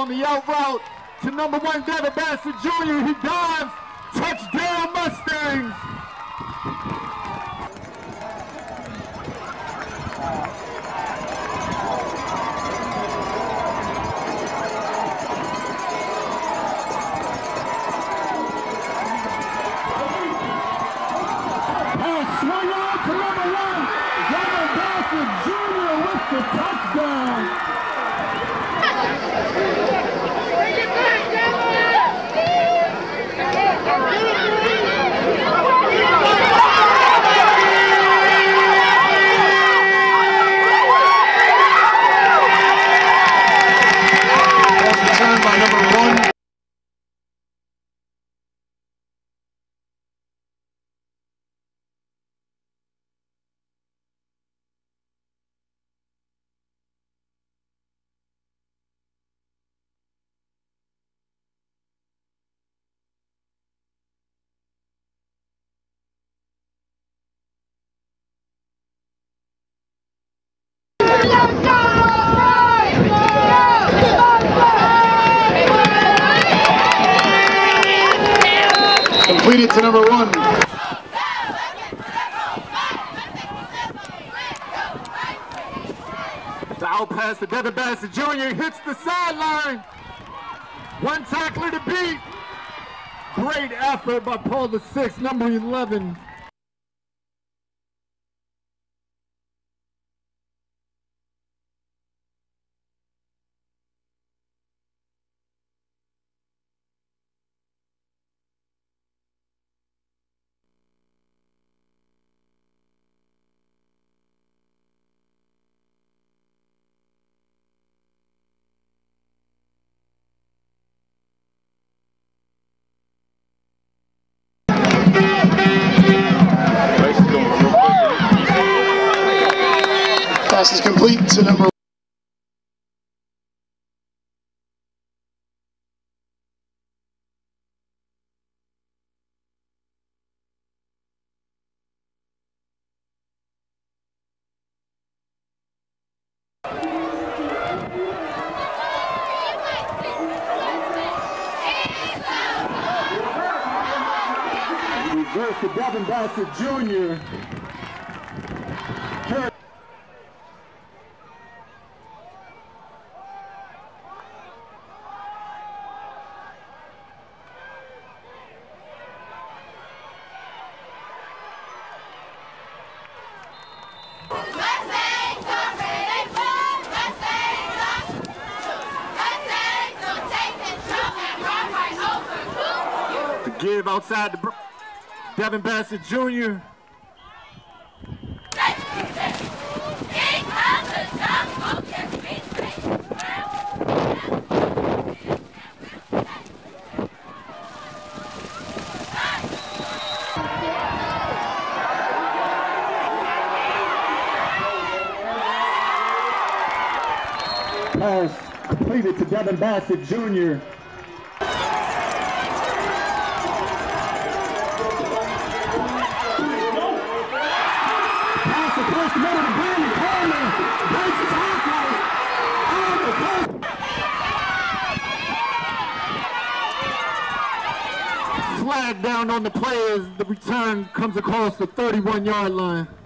on the out route to number 1, Devin Bassett Jr. He dives. Touchdown, Mustangs. Swing out to number 1, Devin Bassett Jr. with the touchdown. Bring it back, Devin! Pass returned by number 1. Completed to number 1. The out pass to Devin Bassett Jr. hits the sideline. 1 tackler to beat. Great effort by Paul VI, number 11. Pass is complete to number 1. Reverse to Devin Bassett Jr. To give outside the Devin Bassett Jr. Pass completed to Devin Bassett Jr. Flag down on the play as the return comes across the 31-yard line.